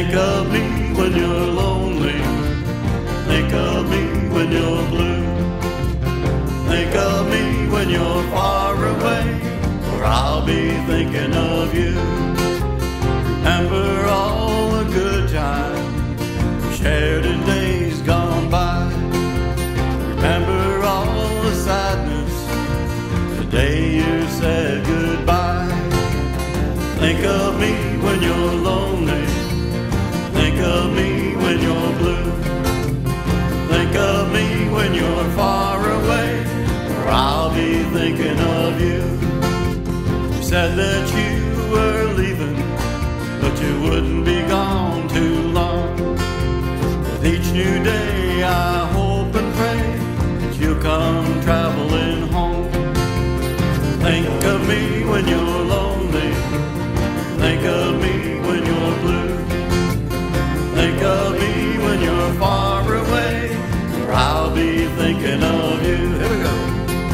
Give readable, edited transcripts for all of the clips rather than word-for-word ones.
Think of me when you're lonely. Think of me when you're blue. Think of me when you're far away, for I'll be thinking of you. Remember all the good times we shared in days gone by. Remember all the sadness the day you said goodbye. Think of me when you're lonely. Think of me when you're blue. Think of me when you're far away, for I'll be thinking of you. You said that you were leaving, but you wouldn't be gone too long. With each new day I hope and pray that you'll come traveling home. Think of me when you're lonely. Think of me when you're blue. Think of me when you're far away, for I'll be thinking of you. Here we go.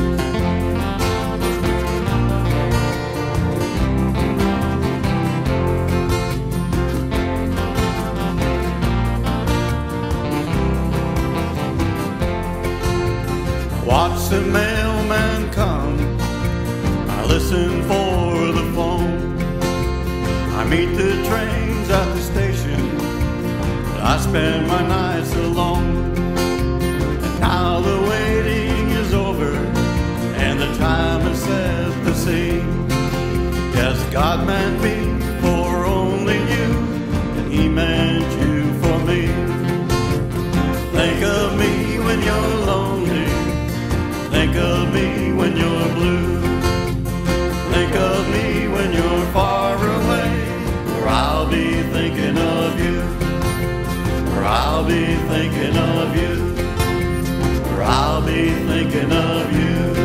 Watch the mailman come, I listen for the phone. I meet the trains at the station, but I spend my nights alone. And now the waiting is over, and the time is set to see. Yes, God meant me for only you, and He meant you for me. Think of me when you're lonely. Think of me when you're blue. Think of me when you're far away, for I'll be thinking of you. For I'll be thinking of you. For I'll be thinking of you.